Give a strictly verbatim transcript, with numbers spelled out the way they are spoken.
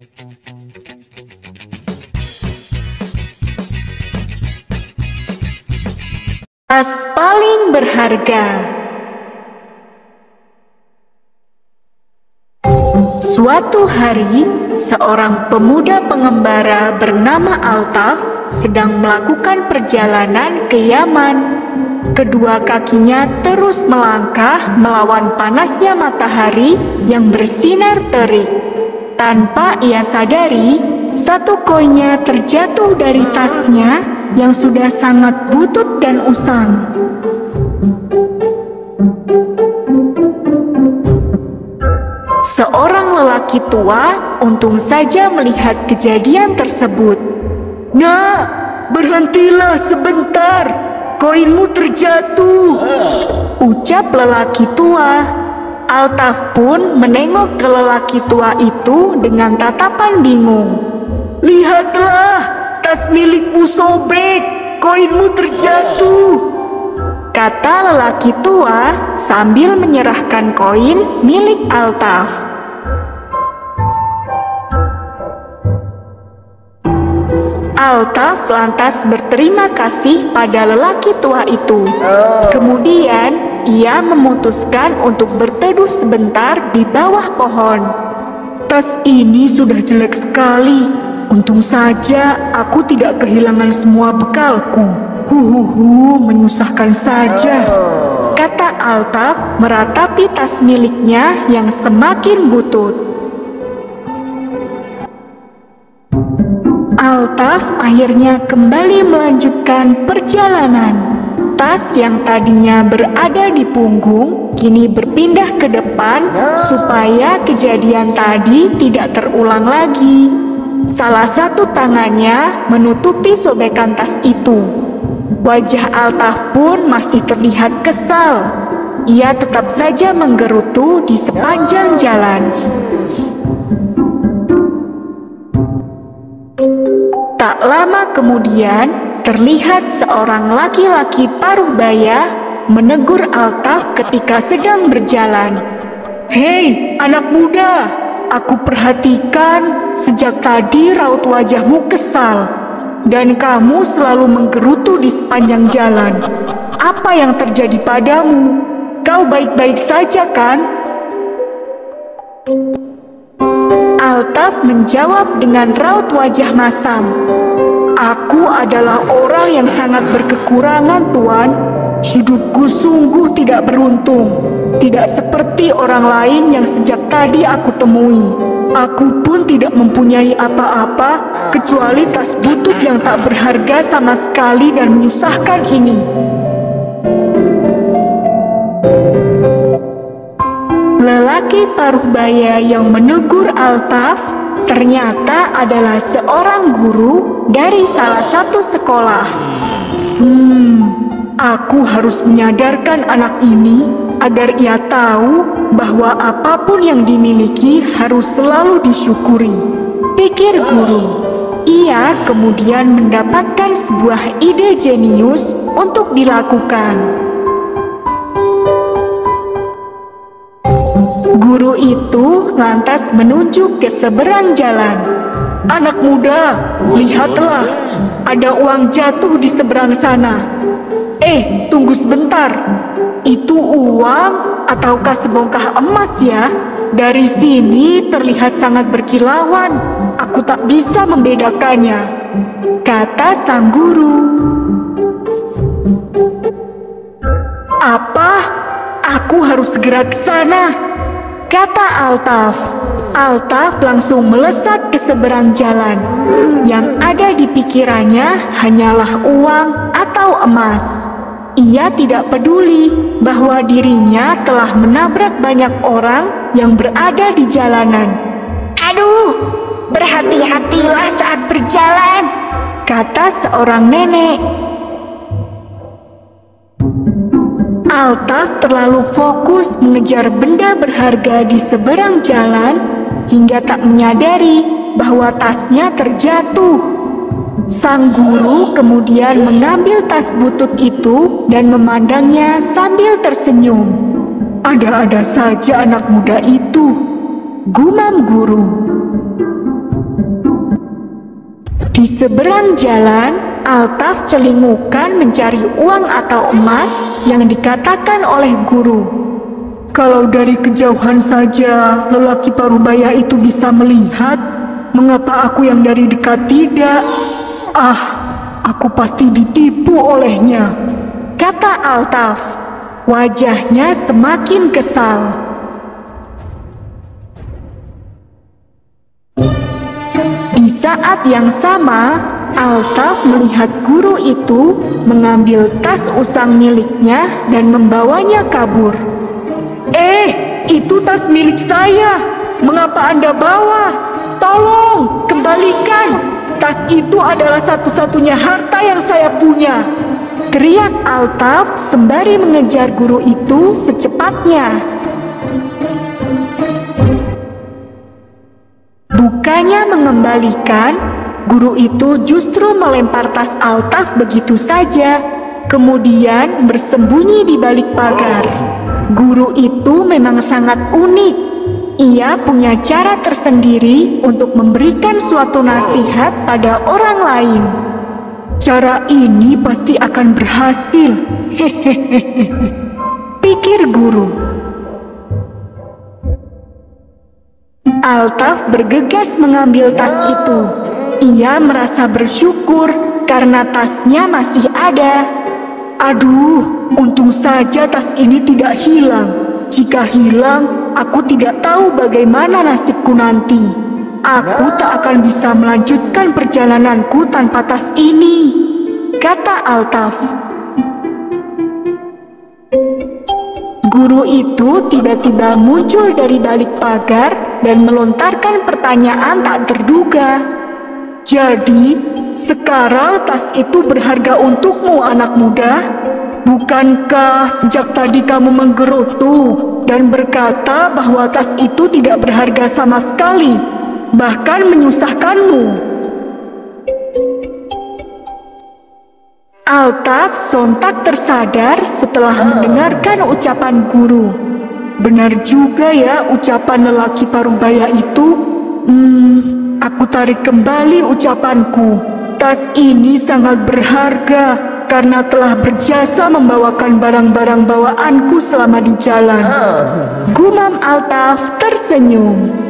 Tas paling berharga. Suatu hari, seorang pemuda pengembara bernama Altaf sedang melakukan perjalanan ke Yaman. Kedua kakinya terus melangkah melawan panasnya matahari yang bersinar terik. Tanpa ia sadari, satu koinnya terjatuh dari tasnya yang sudah sangat butut dan usang. Seorang lelaki tua untung saja melihat kejadian tersebut. "Nak, berhentilah sebentar, koinmu terjatuh," ucap lelaki tua. Altaf pun menengok ke lelaki tua itu dengan tatapan bingung. "Lihatlah, tas milikmu sobek, koinmu terjatuh," kata lelaki tua sambil menyerahkan koin milik Altaf. Altaf lantas berterima kasih pada lelaki tua itu. Kemudian ia memutuskan untuk berteduh sebentar di bawah pohon. "Tas ini sudah jelek sekali. Untung saja aku tidak kehilangan semua bekalku. Huhuhu, menyusahkan saja," kata Altaf meratapi tas miliknya yang semakin butut. Altaf akhirnya kembali melanjutkan perjalanan. Tas yang tadinya berada di punggung kini berpindah ke depan supaya kejadian tadi tidak terulang lagi. Salah satu tangannya menutupi sobekan tas itu. Wajah Altaf pun masih terlihat kesal. Ia tetap saja menggerutu di sepanjang jalan. Tak lama kemudian, terlihat seorang laki-laki paruh baya menegur Altaf ketika sedang berjalan. "Hei, anak muda, aku perhatikan sejak tadi raut wajahmu kesal, dan kamu selalu menggerutu di sepanjang jalan. Apa yang terjadi padamu? Kau baik-baik saja kan?" Altaf menjawab dengan raut wajah masam. "Aku adalah orang yang sangat berkekurangan, Tuan. Hidupku sungguh tidak beruntung. Tidak seperti orang lain yang sejak tadi aku temui. Aku pun tidak mempunyai apa-apa kecuali tas butut yang tak berharga sama sekali dan menyusahkan ini." Lelaki paruh baya yang menegur Altaf ternyata adalah seorang guru dari salah satu sekolah. Hmm, aku harus menyadarkan anak ini agar ia tahu bahwa apapun yang dimiliki harus selalu disyukuri, pikir guru. Ia kemudian mendapatkan sebuah ide jenius untuk dilakukan. Guru itu lantas menunjuk ke seberang jalan. "Anak muda, lihatlah, ada uang jatuh di seberang sana." "Eh, tunggu sebentar. Itu uang ataukah sebongkah emas ya? Dari sini terlihat sangat berkilauan. Aku tak bisa membedakannya," kata sang guru. "Apa? Aku harus segera ke sana," kata Altaf. Altaf langsung melesat ke seberang jalan. Yang ada di pikirannya hanyalah uang atau emas. Ia tidak peduli bahwa dirinya telah menabrak banyak orang yang berada di jalanan. "Aduh, berhati-hatilah saat berjalan," kata seorang nenek. Altaf terlalu fokus mengejar benda berharga di seberang jalan hingga tak menyadari bahwa tasnya terjatuh. Sang guru kemudian mengambil tas butut itu dan memandangnya sambil tersenyum. "Ada-ada saja anak muda itu," gumam guru. Di seberang jalan, Altaf celingukan mencari uang atau emas yang dikatakan oleh guru. Kalau dari kejauhan saja lelaki parubaya itu bisa melihat, mengapa aku yang dari dekat tidak? Ah, aku pasti ditipu olehnya, kata Altaf. Wajahnya semakin kesal. Di saat yang sama, Altaf melihat guru itu mengambil tas usang miliknya dan membawanya kabur. Eh, itu tas milik saya. Mengapa Anda bawa? Tolong, kembalikan. Tas itu adalah satu-satunya harta yang saya punya, teriak Altaf sembari mengejar guru itu secepatnya. Bukannya mengembalikan, guru itu justru melempar tas Altaf begitu saja, kemudian bersembunyi di balik pagar. Guru itu memang sangat unik. Ia punya cara tersendiri untuk memberikan suatu nasihat pada orang lain. Cara ini pasti akan berhasil, hehehe, pikir guru. Altaf bergegas mengambil tas itu. Ia merasa bersyukur karena tasnya masih ada. Aduh, untung saja tas ini tidak hilang. Jika hilang, aku tidak tahu bagaimana nasibku nanti. Aku tak akan bisa melanjutkan perjalananku tanpa tas ini, kata Altaf. Guru itu tiba-tiba muncul dari balik pagar dan melontarkan pertanyaan tak terduga. Jadi, sekarang tas itu berharga untukmu, anak muda? Bukankah sejak tadi kamu menggerutu dan berkata bahwa tas itu tidak berharga sama sekali, bahkan menyusahkanmu? Altaf sontak tersadar setelah mendengarkan ucapan guru. Benar juga ya ucapan lelaki parubaya itu. Hmm, aku tarik kembali ucapanku. Tas ini sangat berharga karena telah berjasa membawakan barang-barang bawaanku selama di jalan. Gumam Altaf tersenyum.